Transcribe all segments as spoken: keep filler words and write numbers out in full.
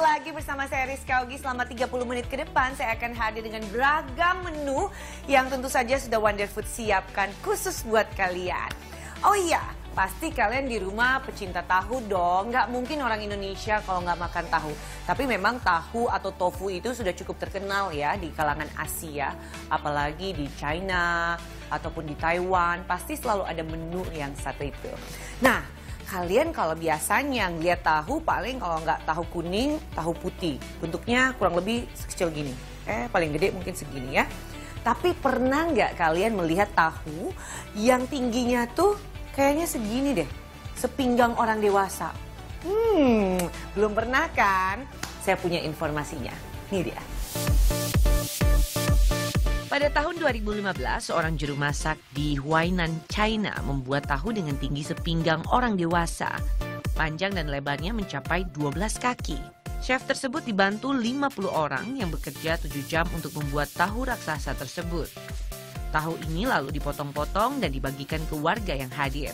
lagi bersama saya Rizka Ogi. Selama tiga puluh menit ke depan saya akan hadir dengan beragam menu yang tentu saja sudah Wonder Food siapkan khusus buat kalian. Oh iya, pasti kalian di rumah pecinta tahu dong. Nggak mungkin orang Indonesia kalau nggak makan tahu. Tapi memang tahu atau tofu itu sudah cukup terkenal ya di kalangan Asia. Apalagi di China ataupun di Taiwan. Pasti selalu ada menu yang satu itu. Nah, kalian kalau biasanya ngeliat tahu paling kalau nggak tahu kuning, tahu putih. Bentuknya kurang lebih sekecil gini. Eh, paling gede mungkin segini ya. Tapi pernah nggak kalian melihat tahu yang tingginya tuh kayaknya segini deh, sepinggang orang dewasa. Hmm, belum pernah kan? Saya punya informasinya. Nih dia. Pada tahun dua ribu lima belas, seorang juru masak di Huainan, China membuat tahu dengan tinggi sepinggang orang dewasa. Panjang dan lebarnya mencapai dua belas kaki. Chef tersebut dibantu lima puluh orang yang bekerja tujuh jam untuk membuat tahu raksasa tersebut. Tahu ini lalu dipotong-potong dan dibagikan ke warga yang hadir.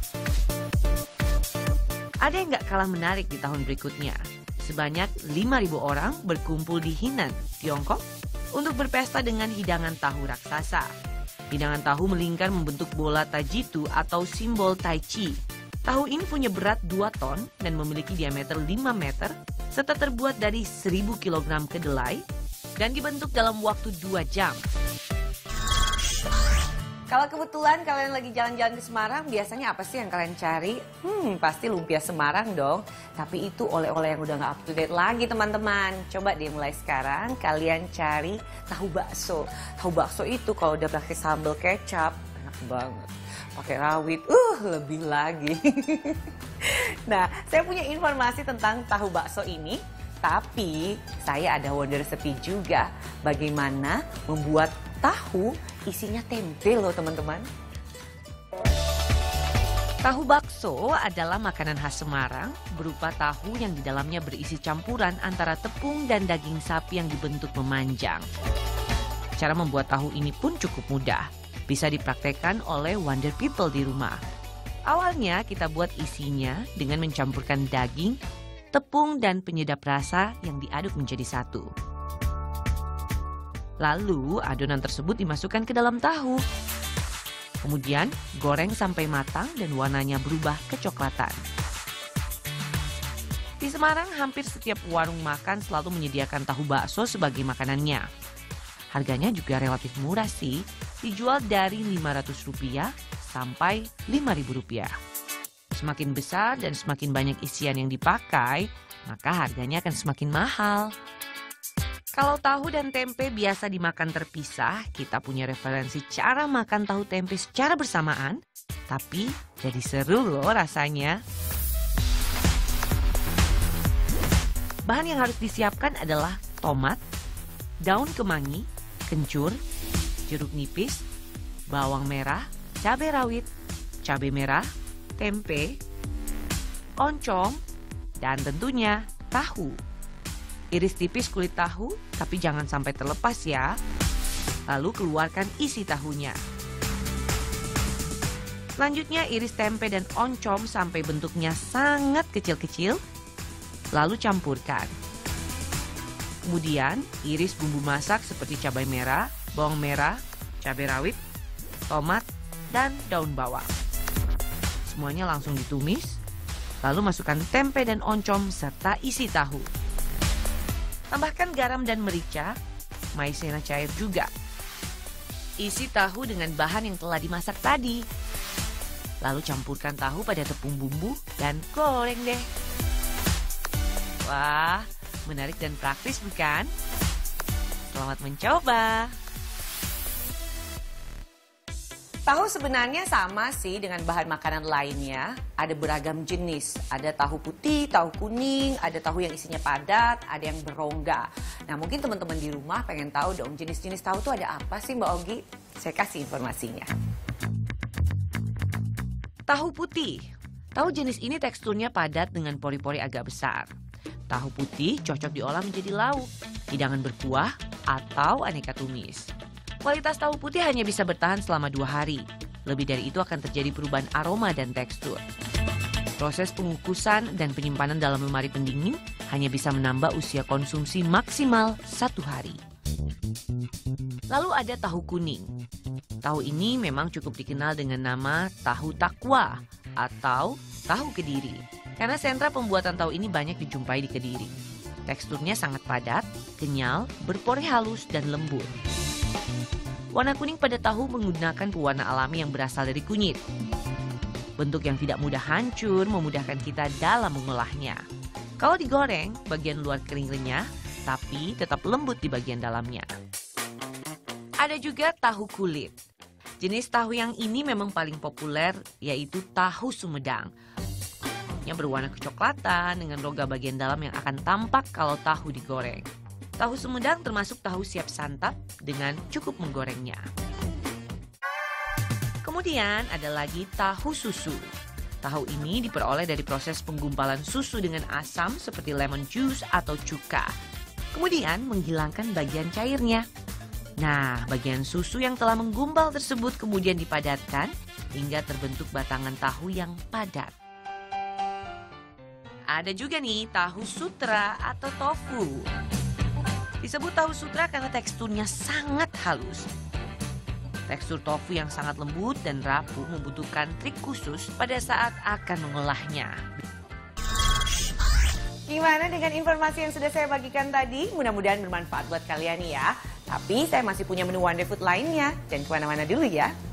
Ada yang nggak kalah menarik di tahun berikutnya. Sebanyak lima ribu orang berkumpul di Henan, Tiongkok, untuk berpesta dengan hidangan tahu raksasa. Hidangan tahu melingkar membentuk bola tajitu atau simbol tai chi. Tahu ini punya berat dua ton dan memiliki diameter lima meter, serta terbuat dari seribu kilogram kedelai dan dibentuk dalam waktu dua jam. Kalau kebetulan kalian lagi jalan-jalan ke Semarang, biasanya apa sih yang kalian cari? Hmm, pasti lumpia Semarang dong. Tapi itu oleh-oleh yang udah gak up to date lagi teman-teman. Coba deh mulai sekarang kalian cari tahu bakso. Tahu bakso itu kalau udah pakai sambal kecap, enak banget. Pakai rawit, uh lebih lagi. Nah, saya punya informasi tentang tahu bakso ini. Tapi saya ada wonder recipe juga. Bagaimana membuat tahu isinya tempe loh teman-teman. Tahu bakso adalah makanan khas Semarang berupa tahu yang di dalamnya berisi campuran antara tepung dan daging sapi yang dibentuk memanjang. Cara membuat tahu ini pun cukup mudah. Bisa dipraktekkan oleh wonder people di rumah. Awalnya kita buat isinya dengan mencampurkan daging, tepung dan penyedap rasa yang diaduk menjadi satu. Lalu adonan tersebut dimasukkan ke dalam tahu. Kemudian goreng sampai matang dan warnanya berubah kecoklatan. Di Semarang hampir setiap warung makan selalu menyediakan tahu bakso sebagai makanannya. Harganya juga relatif murah sih, dijual dari lima ratus rupiah sampai lima ribu rupiah. Semakin besar dan semakin banyak isian yang dipakai, maka harganya akan semakin mahal. Kalau tahu dan tempe biasa dimakan terpisah, kita punya referensi cara makan tahu tempe secara bersamaan, tapi jadi seru loh rasanya. Bahan yang harus disiapkan adalah tomat, daun kemangi, kencur, jeruk nipis, bawang merah, cabai rawit, cabai merah, tempe, oncom, dan tentunya tahu. Iris tipis kulit tahu, tapi jangan sampai terlepas ya. Lalu keluarkan isi tahunya. Selanjutnya iris tempe dan oncom sampai bentuknya sangat kecil-kecil. Lalu campurkan. Kemudian iris bumbu masak seperti cabai merah, bawang merah, cabai rawit, tomat, dan daun bawang. Semuanya langsung ditumis, lalu masukkan tempe dan oncom serta isi tahu. Tambahkan garam dan merica, maizena cair juga. Isi tahu dengan bahan yang telah dimasak tadi. Lalu campurkan tahu pada tepung bumbu dan goreng deh. Wah, menarik dan praktis bukan? Selamat mencoba! Tahu sebenarnya sama sih dengan bahan makanan lainnya. Ada beragam jenis. Ada tahu putih, tahu kuning, ada tahu yang isinya padat, ada yang berongga. Nah mungkin teman-teman di rumah pengen tahu dong jenis-jenis tahu itu ada apa sih Mbak Ogi? Saya kasih informasinya. Tahu putih. Tahu jenis ini teksturnya padat dengan pori-pori agak besar. Tahu putih cocok diolah menjadi lauk, hidangan berkuah, atau aneka tumis. Kualitas tahu putih hanya bisa bertahan selama dua hari. Lebih dari itu akan terjadi perubahan aroma dan tekstur. Proses pengukusan dan penyimpanan dalam lemari pendingin hanya bisa menambah usia konsumsi maksimal satu hari. Lalu ada tahu kuning. Tahu ini memang cukup dikenal dengan nama tahu takwa atau tahu Kediri. Karena sentra pembuatan tahu ini banyak dijumpai di Kediri. Teksturnya sangat padat, kenyal, berpori halus, dan lembut. Warna kuning pada tahu menggunakan pewarna alami yang berasal dari kunyit. Bentuk yang tidak mudah hancur memudahkan kita dalam mengolahnya. Kalau digoreng, bagian luar kering renyah, tapi tetap lembut di bagian dalamnya. Ada juga tahu kulit. Jenis tahu yang ini memang paling populer, yaitu tahu Sumedang. Yang berwarna kecoklatan dengan rongga bagian dalam yang akan tampak kalau tahu digoreng. Tahu Sumedang termasuk tahu siap santap dengan cukup menggorengnya. Kemudian ada lagi tahu susu. Tahu ini diperoleh dari proses penggumpalan susu dengan asam seperti lemon juice atau cuka. Kemudian menghilangkan bagian cairnya. Nah, bagian susu yang telah menggumpal tersebut kemudian dipadatkan hingga terbentuk batangan tahu yang padat. Ada juga nih tahu sutra atau tofu. Disebut tahu sutra karena teksturnya sangat halus. Tekstur tofu yang sangat lembut dan rapuh membutuhkan trik khusus pada saat akan mengolahnya. Gimana dengan informasi yang sudah saya bagikan tadi? Mudah-mudahan bermanfaat buat kalian ya. Tapi saya masih punya menu Wonder Food lainnya. Jangan kemana-mana dulu ya.